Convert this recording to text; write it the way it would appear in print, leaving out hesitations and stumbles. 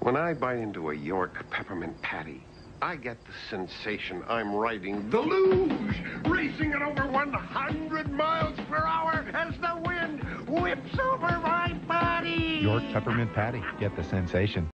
When I bite into a York peppermint patty, I get the sensation I'm riding the luge, racing at over 100 miles per hour as the wind whips over my body. York peppermint patty. Get the sensation.